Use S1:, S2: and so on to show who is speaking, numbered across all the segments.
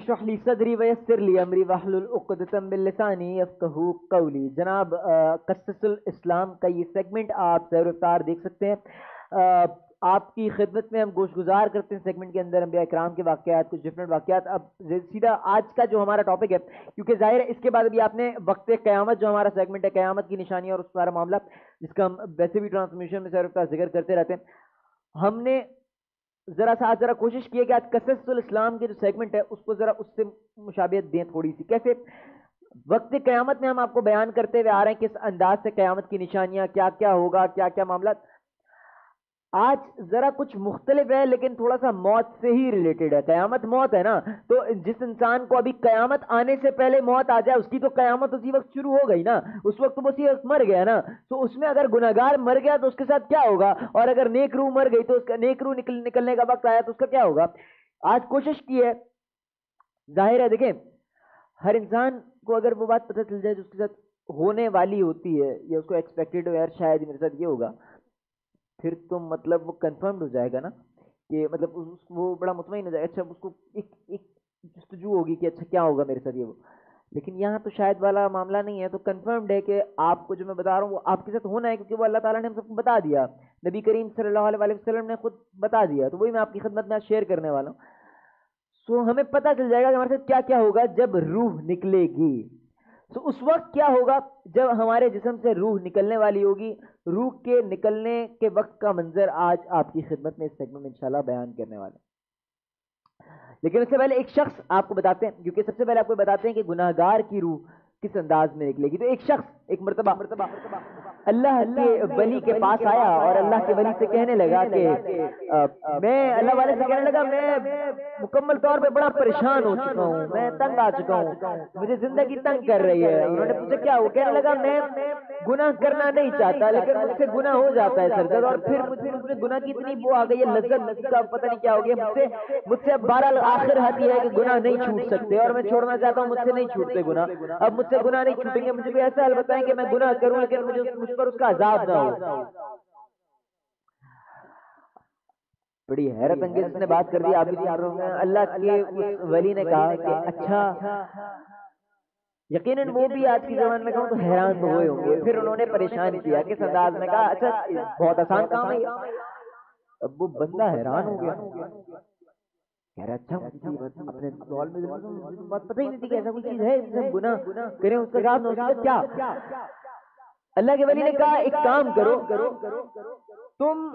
S1: اشرح لی صدری ویسر لی امری واحلل عقدۃ من لسانی یفقہوا قولی۔ جناب قصص الاسلام کا یہ سیگمنٹ آپ سیر افطار دیکھ سکتے ہیں۔ آپ کی خدمت میں ہم گوش گزار کرتے ہیں سیگمنٹ کے اندر انبیاء اکرام کے واقعات، کچھ ڈفرینٹ واقعات۔ اب سیدھا آج کا جو ہمارا ٹاپک ہے، کیونکہ ظاہر ہے اس کے بعد بھی آپ نے وقت قیامت جو ہمارا سیگمنٹ ہے، قیامت کی نشانیاں اور اس سارا معاملہ جس کا ہم ویسے بھی ٹرانسمیشن میں سیر افطار ذکر کرتے رہتے ہیں، ہم نے ذرا کوشش کی ہے کہ آج قصص الاسلام کے جو سیگمنٹ ہے اس کو ذرا اس سے مشابہت دیں تھوڑی سی۔ کیسے؟ وقت قیامت میں ہم آپ کو بیان کرتے ہوئے آ رہے ہیں کس انداز سے قیامت کی نشانیاں، کیا کیا ہوگا، کیا کیا معاملات۔ آج ذرا کچھ مختلف ہے لیکن تھوڑا سا موت سے ہی ریلیٹڈ ہے۔ قیامت موت ہے نا، تو جس انسان کو ابھی قیامت آنے سے پہلے موت آ جائے اس کی تو قیامت اسی وقت شروع ہو گئی نا، اس وقت تو اسی وقت مر گیا نا۔ تو اس میں اگر گناہگار مر گیا تو اس کے ساتھ کیا ہوگا، اور اگر نیک روح مر گئی تو اس کا نیک روح نکلنے کا وقت آیا تو اس کا کیا ہوگا۔ آج کوشش کی ہے، ظاہر ہے دیکھیں ہر انسان کو اگر وہ بات پتہ چل جائے جو اس کے ساتھ ہونے والی ہوتی ہے یا اس کو ایکسپیکٹڈ ہو، یار شاید میرے ساتھ یہ ہوگا، پھر تو مطلب وہ کنفرمڈ ہو جائے گا نا، کہ مطلب وہ بڑا مطمئن ہو جائے گا، اچھا اس کو ایک جستجو ہوگی کہ اچھا کیا ہوگا میرے ساتھ یہ وہ۔ لیکن یہاں تو شاید والا معاملہ نہیں ہے، تو کنفرمڈ ہے کہ آپ کو جو میں بتا رہا ہوں وہ آپ کے ساتھ ہونا ہے، کیونکہ وہ اللہ تعالیٰ نے ہم سب کو بتا دیا، نبی کریم صلی اللہ علیہ وسلم نے خود بتا دیا، تو وہی میں آپ کی خدمت میں شیئر کرنے والا ہوں۔ سو ہمیں پتہ چل جائے گا کہ ہمارے ساتھ کیا کیا ہوگا جب روح نکلے گی۔ تو اس وقت کیا ہوگا جب ہمارے جسم سے روح نکلنے والی ہوگی۔ روح کے نکلنے کے وقت کا منظر آج آپ کی خدمت میں اس سیگمنٹ میں انشاءاللہ بیان کرنے والے ہیں۔ لیکن اس سے پہلے ایک شخص آپ کو بتاتے ہیں، کیونکہ سب سے پہلے آپ کو بتاتے ہیں کہ گناہگار کی روح کس انداز میں نکلے گی۔ تو ایک شخص ایک مرتبہ اللہ کے ولی کے پاس آیا اور اللہ کے ولی سے کہنے لگا کہ میں اللہ والے سے کہنے لگا میں مکمل طور پہ بڑا پریشان ہو چکا ہوں، میں تنگ آ چکا ہوں، مجھے زندگی تنگ کر رہی ہے۔ انہوں نے پوچھا کیا ہو؟ کہنے لگا میں گناہ کرنا نہیں چاہتا لیکن مجھ سے گناہ ہو جاتا ہے سردر، اور پھر مجھے گناہ کی اتنی وہ آ گئی ہے، لذت کا پتہ نہیں کیا ہو گیا مجھ سے اب بہرحال آخر حد یہ ہے کہ گناہ نہیں چھوٹ سکتے اور میں چھوڑنا چاہتا ہوں، مجھ سے نہیں چھوٹتے گناہ، اب مجھ سے گناہ نہیں چھوٹیں گے، مجھے بھی ایسا حل بتائیں کہ میں گناہ کروں لیکن مجھ پر اس کا عذاب نہ ہو۔ بڑی حیرت انگیز اس نے بات کر دی، آپ بھی سن رہے ہوں گے۔ اللہ کے اس ولی نے کہا کہ اچھا، یقیناً وہ بھی آج کی زبان میں کہوں تو حیران تو ہوئے ہوں گے۔ پھر انہوں نے پریشان کیا کس انداز میں، کہا اچھا بہت آسان کام ہے یہ۔ اب وہ بندہ حیران ہو گیا، کہہ رہا اچھا اپنے سوال میں بات پتہ ہی نہیں تھی کہ ایسا کوئی چیز ہے جس سے ہم گناہ کریں، اس کا جواب نہ کیا۔ اللہ کے ولی نے کہا ایک کام کرو، تم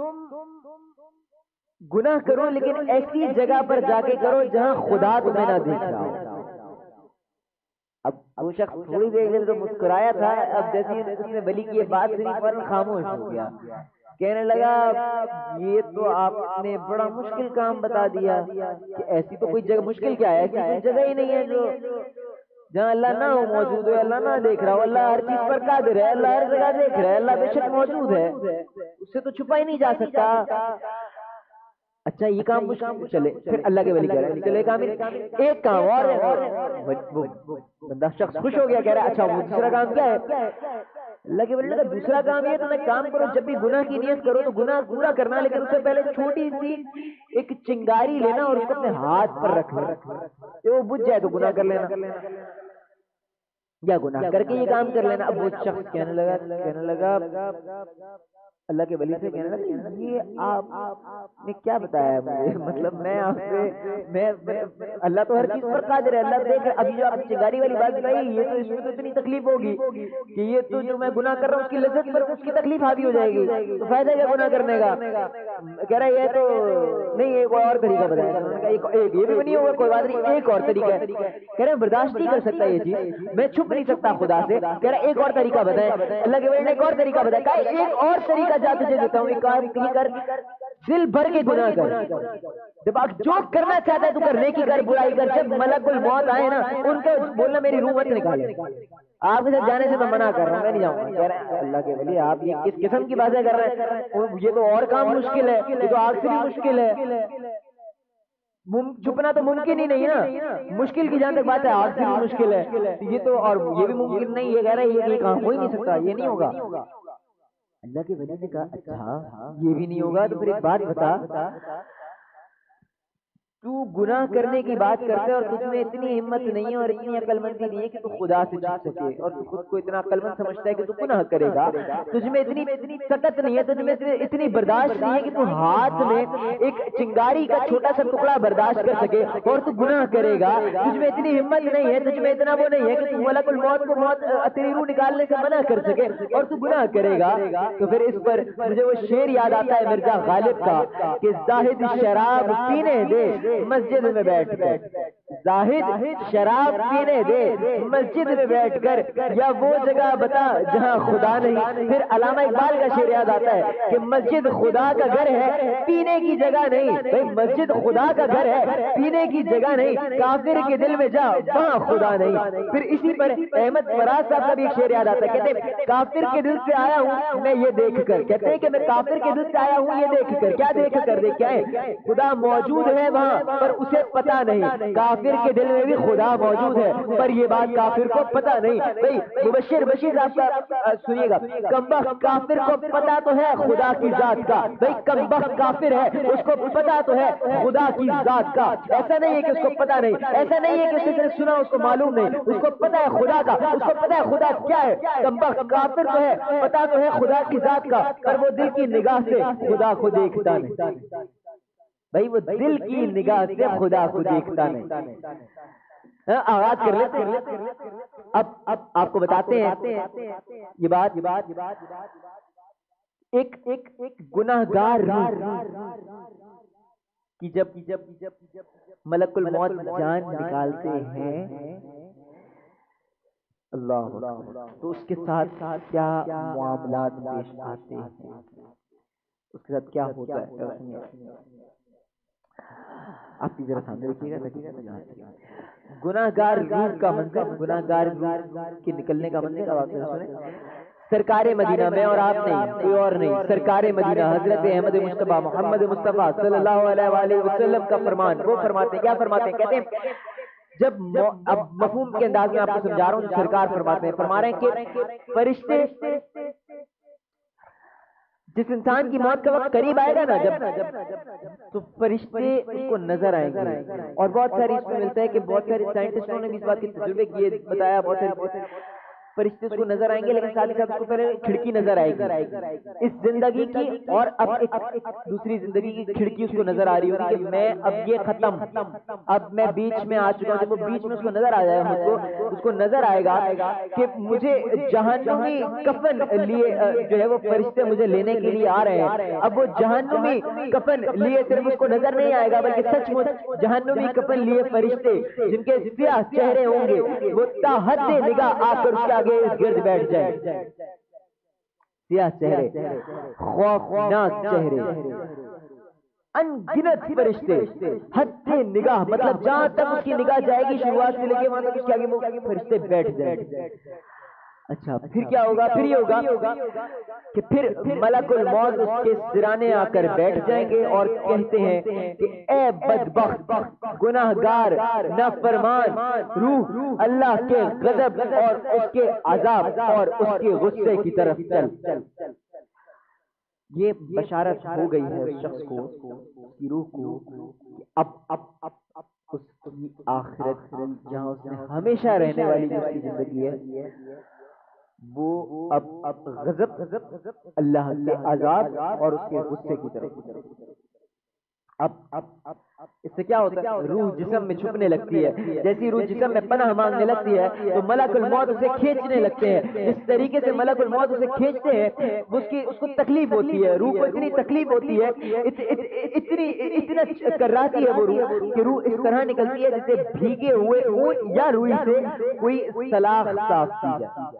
S1: گناہ کرو لیکن ایسی جگہ پر جا کے کرو جہاں خدا تمہیں نہ دیکھ رہا ہو۔ اب وہ شخص تھوڑی دیر کے لیے تو مسکرایا تھا، اب جیسے اس نے ولی کی بات سنی فوراً خاموش ہو گیا، کہنے لگا یہ تو آپ نے بڑا مشکل کام بتا دیا کہ ایسی تو کوئی جگہ، مشکل کیا ہے، ایسی کوئی جگہ ہی نہیں ہے جو جہاں اللہ نہ ہو، موجود ہو، اللہ نہ دیکھ رہا ہو۔ اللہ ہر چیز پر قادر ہے، اللہ ہر جگہ دیکھ رہا ہے، اللہ بے شک موجود ہے، اس سے تو چھپا ہی نہیں جا سکتا۔ اچھا یہ کام مشکل، چلے پھر اللہ کے ولی کہہ رہے ہیں چلے ایک کام اور ہے۔ بندہ شخص خوش ہو گیا، کہہ رہا ہے اچھا وہ دوسرا کام کیا ہے؟ اللہ کے ولی نے کہا دوسرا کام یہ تم ایک کام کرو، جب بھی گناہ کی نیت کرو تو گناہ پورا کرنا، لیکن اس سے پہلے چھوٹی سی ایک چنگاری لینا اور اس کو اپنے ہاتھ پر رکھ لینا، وہ بجھ جائے تو گناہ کر لینا یا گناہ کر کے یہ کام کر لینا۔ اب وہ شخص کہنے لگا اللہ کے ولی سے، کہنے لگا یہ آپ نے کیا بتایا مجھے، مطلب میں آپ سے اللہ تو ہر چیز پر قادر ہے، اللہ دیکھ، ابھی جو آپ چنگاری والی بات کہی یہ تو اس میں تو اتنی تکلیف ہوگی کہ یہ تو جو میں گناہ کر رہا ہوں اس کی لذت پر اس کی تکلیف حاوی ہو جائے گی، تو فائدہ کیا گناہ کرنے کا؟ کہہ رہا ہے یہ تو نہیں، ایک اور طریقہ بتایا، انہوں نے کہا ایک یہ بھی نہیں ہوگا، کوئی بات نہیں، ایک اور طریقہ ہے۔ کہہ رہے ہیں برداشت نہیں کر سکتا یہ چیز، میں چھپ نہیں سکتا خدا سے، کہہ رہا ہے ایک اور طریقہ بتائیں۔ اللہ کے ولی نے ایک اور طریقہ بتایا، کہا ایک اور طریقہ جا تجھے دیتا ہوں، ایک کام کر، دل بھر کے گناہ کر، جب آپ جو کرنا چاہتا ہے تو کر، نیکی کر، برائی کر، جب ملک الموت آئے نا ان کو بولنا میری روح مت نکالے، آپ کے ساتھ جانے سے میں منع کر رہا ہوں، میں نہیں جاؤں گا۔ کہہ رہے ہیں اللہ کے ولی آپ یہ کس قسم کی باتیں کر رہے ہیں، یہ تو اور کام مشکل ہے، یہ تو آگ سے بھی مشکل ہے، چھپنا تو ممکن ہی نہیں نا، مشکل کی جہاں تک بات ہے آگ سے بھی مشکل ہے، یہ تو اور یہ بھی ممکن نہیں، یہ کہہ رہے ہیں یہ کام ہو ہی نہیں سکتا، یہ نہیں ہوگا۔ اللہ کے ولی نے کہا اچھا یہ بھی نہیں ہوگا تو پھر ایک بات بتا، تو گناہ کرنے کی بات کرتا ہے اور تجھ میں اتنی ہمت نہیں ہے اور اتنی عقل مندی نہیں ہے کہ تو خدا سے چھپ سکے، اور تو خود کو اتنا عقل مند سمجھتا ہے کہ تو گناہ کرے گا۔ تجھ میں اتنی سکت نہیں ہے، تجھ میں اتنی برداشت نہیں ہے کہ تو ہاتھ میں ایک چنگاری کا چھوٹا سا ٹکڑا برداشت کر سکے اور تو گناہ کرے گا۔ تجھ میں اتنی ہمت نہیں ہے، تجھ میں اتنا وہ نہیں ہے کہ تو ملک الموت کو موت تیری روح نکالنے سے منع کر سکے اور تو گناہ کرے گا۔ تو پھر اس پر مجھے وہ شعر یاد آتا ہے مرزا غالب کا کہ زاہد شراب پینے دے مسجد میں بیٹھ کر، زاہد شراب پینے دے مسجد میں بیٹھ کر، یا وہ جگہ بتا جہاں خدا نہیں۔ پھر علامہ اقبال کا شعر یاد آتا ہے کہ مسجد خدا کا گھر ہے پینے کی جگہ نہیں۔ بھئی مسجد خدا کا گھر ہے پینے کی جگہ نہیں، کافر کے دل میں جا وہاں خدا نہیں۔ پھر اسی پر احمد فراز صاحب کا بھی ایک شعر یاد آتا ہے، کہتے ہیں کافر کے دل سے آیا ہوں میں یہ دیکھ کر، کہتے ہیں کہ میں کافر کے دل سے آیا ہوں یہ دیکھ کر، کیا دیکھ کر؟ دیکھا ہے خدا موجود ہے وہاں پر اسے پتا نہیں، کافر کے دل میں بھی خدا موجود ہے پر یہ بات کافر کو پتا نہیں۔ بھئی مبشر بشیر آپ کا سنیے گا، کمبخت کافر کو پتا تو ہے خدا کی ذات کا، بھئی کمبخت کافر ہے اس کو پتا تو ہے خدا کی ذات کا، ایسا نہیں ہے کہ اس کو پتا نہیں، ایسا نہیں ہے کہ اس نے سنا اس کو معلوم نہیں، اس کو پتا ہے خدا کا، اس کو پتا ہے خدا کیا ہے۔ کمبخت کافر تو ہے پتا تو ہے خدا کی ذات کا پر وہ دل کی نگاہ سے خدا کو دیکھتا نہیں، بھائی وہ دل کی نگاہ سے خدا کو دیکھتا نہیں۔ آغاز کر لیتے ہیں، اب آپ کو بتاتے ہیں یہ بات، ایک گناہگار روح کی جب ملک الموت جان نکالتے ہیں اللہ، تو اس کے ساتھ کیا معاملات پیش آتے ہیں، اس کے ساتھ کیا ہوتا ہے؟ آپ کی ذرا سامنے دیکھیے گا، گناہگار روح کا منظر، گناہگار روح کے نکلنے کا منظر۔ آپ سنیں، سرکار مدینہ میں اور آپ نہیں کوئی اور نہیں، سرکار مدینہ حضرت احمد مصطفیٰ محمد مصطفیٰ صلی اللہ علیہ وآلہ وسلم کا فرمان، وہ فرماتے ہیں، کیا فرماتے ہیں؟ کہتے ہیں جب اب مفہوم کے انداز میں آپ کو سمجھا رہا ہوں، سرکار فرماتے ہیں، فرما رہے ہیں کہ فرشتے جس انسان کی موت کا وقت قریب آئے گا نا جب، تو فرشتے اس کو نظر آئیں گے، اور بہت ساری اس میں ملتا ہے کہ بہت سارے سائنٹسٹوں نے بھی اس بات کے تجربے کیے، بتایا بہت سارے فرشتے اس کو نظر آئیں گے، لیکن ساتھ ہی ساتھ اس کو پہلے کھڑکی نظر آئے گی اس زندگی کی، اور اب ایک دوسری زندگی کی کھڑکی اس کو نظر آ رہی ہوگی کہ میں اب یہ ختم، اب میں بیچ میں آ چکا ہوں۔ جب وہ بیچ میں اس کو نظر آ جائے گا، اس کو نظر آئے گا کہ مجھے جہنمی کفن لیے جو ہے وہ فرشتے مجھے لینے کے لیے آ رہے ہیں۔ اب وہ جہنمی کفن لیے صرف اس کو نظر نہیں آئے گا، بلکہ سچ مچ جہنمی کفن لیے فرشتے جن کے سیاہ چہرے ہوں گے وہ تا حد نگاہ آ کر اس کے آگے اس گرد بیٹھ جائے، سیاہ چہرے، خوفناک چہرے، ان گنت فرشتے، حد نگاہ، مطلب جہاں تک اس کی نگاہ جائے گی شروعات سے لے کے وہاں تک اس کے آگے وہ فرشتے بیٹھ جائیں گے۔ اچھا پھر کیا ہوگا؟ پھر یہ ہوگا کہ پھر ملک الموت اس کے سرانے آ کر بیٹھ جائیں گے اور کہتے ہیں کہ اے بدبخت، گناہگار، نافرمان روح، اللہ کے غضب اور اس کے عذاب اور اس کے غصے کی طرف چل۔ یہ بشارت ہو گئی ہے اس شخص کو، اس کی روح کو، کہ اب اس کی آخرت جہاں اس نے ہمیشہ رہنے والی جو اس کی زندگی ہے وہ اب غضب، اللہ کے عذاب اور اس کے غصے کی طرف۔ اب اس سے کیا ہوتا ہے؟ روح جسم میں چھپنے لگتی ہے، جیسی روح جسم میں پناہ مانگنے لگتی ہے تو ملک الموت اسے کھینچنے لگتے ہیں۔ جس طریقے سے ملک الموت اسے کھینچتے ہیں اس کو تکلیف ہوتی ہے، روح کو اتنی تکلیف ہوتی ہے، اتنا کراتی ہے وہ روح کہ روح اس طرح نکلتی ہے جیسے بھیگے ہوئے اونٹ یا روئی سے کوئی سلاخ صاف کی جائے۔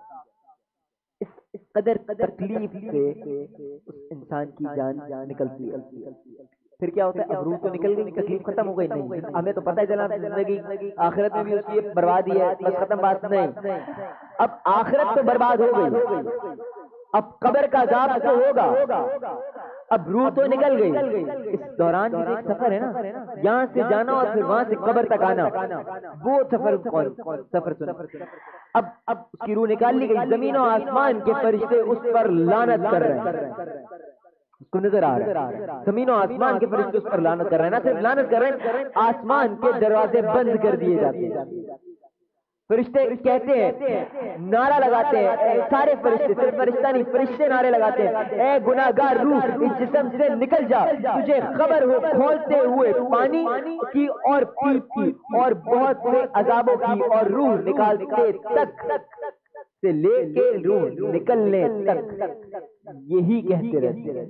S1: اس قدر تکلیف سے اس انسان کی جان نکلتی ہے۔ پھر کیا ہوتا ہے؟ اب روح تو نکل گئی، تکلیف ختم ہو گئی، نہیں ہمیں تو پتہ ہی چلا زندگی آخرت میں بھی اس کی بربادی ہے، بس ختم بات نہیں۔ اب آخرت تو برباد ہو گئی، اب قبر کا عذاب تو ہوگا، اب روح تو نکل گئی، اس دوران بھی ایک سفر ہے نا، یہاں سے جانا اور پھر وہاں سے قبر تک آنا، وہ سفر سنا۔ اب اس کی روح نکال لی گئی، زمین و آسمان کے فرشتے اس پر لعنت کر رہے ہیں، کو نظر آ رہا ہے زمین و آسمان کے فرشتے اس پر لعنت کر رہے ہیں، نہ صرف لعنت کر رہے ہیں، آسمان کے دروازے بند کر دیے جاتے ہیں۔ فرشتے کہتے ہیں، نعرہ لگاتے ہیں، سارے فرشتے، صرف فرشتہ نہیں، فرشتے نعرے لگاتے ہیں، اے گناہگار روح اس جسم سے نکل جا، تجھے خبر ہو کھولتے ہوئے پانی کی اور پیپ کی اور بہت سے عذابوں کی، اور روح نکالتے تک سے لے کے روح نکلنے تک یہی کہتے رہتے،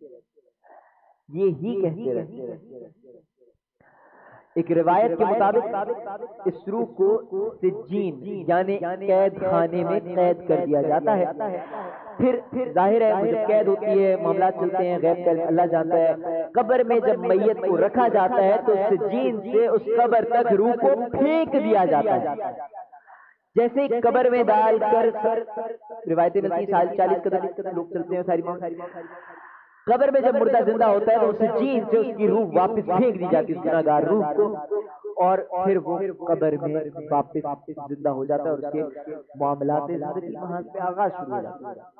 S1: یہی کہتے رہتے۔ ایک روایت کے مطابق اس روح کو سجین یعنی قید خانے میں قید کر دیا جاتا ہے، پھر ظاہر ہے جب قید ہوتی ہے معاملات چلتے ہیں غیب کا اللہ جانتا ہے، قبر میں جب میت کو رکھا جاتا ہے تو سجین سے اس قبر تک روح کو پھینک دیا جاتا ہے، جیسے قبر میں ڈال کر روایتیں ملتی ہیں 40 قدم لوگ چلتے ہیں ساری قبر میں جب مردہ زندہ ہوتا ہے تو اسے جین سے اس کی روح واپس پھینک دی جاتی ہے گناہگار روح کو، اور پھر وہ قبر میں واپس زندہ ہو جاتا ہے اور اس کے معاملات زندگی وہاں سے آغاز شروع ہو جاتا ہے۔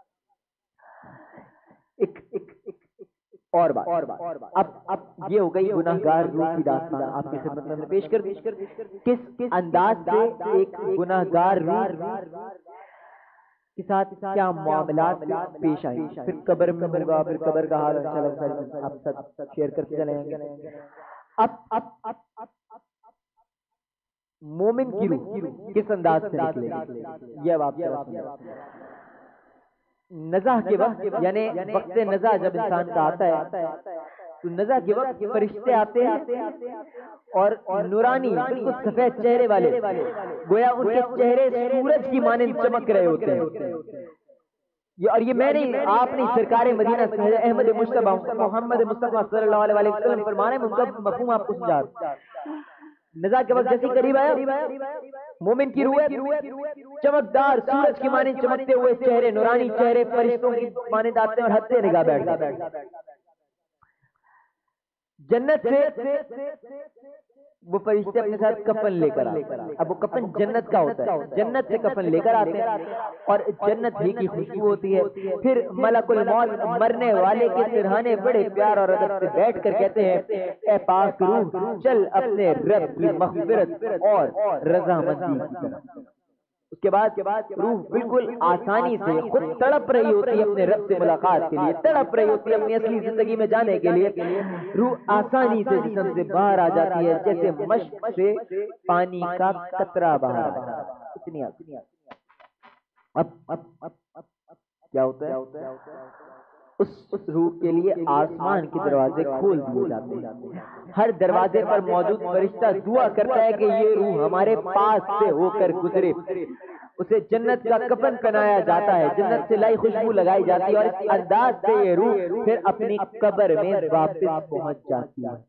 S1: اور بات اب یہ ہو گئی گناہگار روح کی داستان آپ کی خدمت میں پیش کر دی، کس انداز سے ایک گناہگار روح کے ساتھ کیا معاملات پیش آئی، پھر قبر میں ہوگا، پھر قبر کا حال انشاءاللہ آپ ساتھ شیئر کرتے چلیں گے۔ اب مومن کی روح کس انداز سے نکلے یہ اب آپ نزع کے وقت یعنی وقت نزع جب انسان کا آتا ہے تو نزع کے وقت فرشتے آتے ہیں اور نورانی بالکل سفید چہرے والے، گویا ان کے چہرے سورج کی مانند چمک رہے ہوتے ہیں، اور یہ میں نہیں آپ نہیں، سرکار مدینہ احمد مجتبیٰ محمد مصطفیٰ صلی اللہ علیہ وسلم فرمانے میں ان کا مفہوم آپ کو سمجھا۔ نزع کے وقت جیسے قریب آیا مومن کی روح چمکدار سورج کی مانند چمکتے ہوئے چہرے، نورانی چہرے فرشتوں کی مانند آتے ہیں اور حد سے نگاہ بیٹھ جاتے ہیں۔ جنت سے وہ فرشتے اپنے ساتھ کفن لے کر آتے ہیں، اب وہ کفن جنت کا ہوتا ہے، جنت سے کفن لے کر آتے ہیں اور جنت ہی کی خوشبو ہوتی ہے۔ پھر ملک الموت مرنے والے کے سرہانے بڑے پیار اور ادب سے بیٹھ کر کہتے ہیں، اے پاک روح چل اپنے رب کی مغفرت اور رضامندی کی طرف۔ اس کے بعد روح بالکل آسانی سے خود تڑپ رہی ہوتی ہے اپنے رب سے ملاقات کے لیے، تڑپ رہی ہوتی ہے اپنی اصلی زندگی میں جانے کے لیے، روح آسانی سے جسم سے باہر آ جاتی ہے جیسے مشق سے پانی کا قطرہ باہر آ جاتا ہے، اتنی آسانی۔ اب کیا ہوتا ہے، اس روح کے لیے آسمان کے دروازے کھول دیے جاتے ہیں، ہر دروازے پر موجود فرشتہ دعا کرتا ہے کہ یہ روح ہمارے پاس سے ہو کر گزرے، اسے جنت کا کفن پہنایا جاتا ہے، جنت سے لائی خوشبو لگائی جاتی ہے اور اس انداز سے یہ روح پھر اپنی قبر میں واپس پہنچ جاتی ہے۔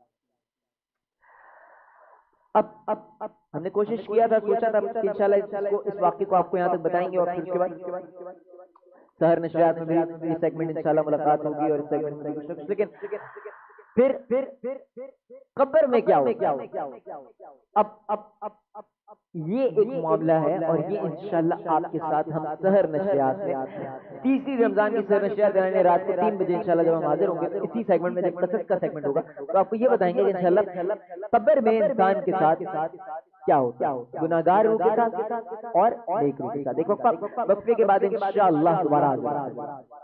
S1: اب ہم نے کوشش کیا تھا، سوچا تھا کہ انشاءاللہ اس واقعے کو آپ کو یہاں تک بتائیں گے اور پھر اس کے بعد سحر نشریات میں بھی یہ سیگمنٹ انشاءاللہ ملاقات ہوگی اور اس سیگمنٹ میں کچھ، لیکن پھر قبر میں کیا ہوگا، اب یہ ایک معاملہ ہے اور یہ انشاءاللہ آپ کے ساتھ ہم سحر نشریات میں 30 رمضان کی سحر نشریات کرنے رات کو 3 بجے انشاءاللہ جب ہم حاضر ہوں گے اسی سیگمنٹ میں جب قصص کا سیگمنٹ ہوگا تو آپ کو یہ بتائیں گے کہ انشاءاللہ قبر میں انسان کے ساتھ کیا ہوتا ہے، گناہگار روح کے ساتھ اور نیک روح کے ساتھ۔ ایک وقفے کے بعد انشاءاللہ دوبارہ حاضر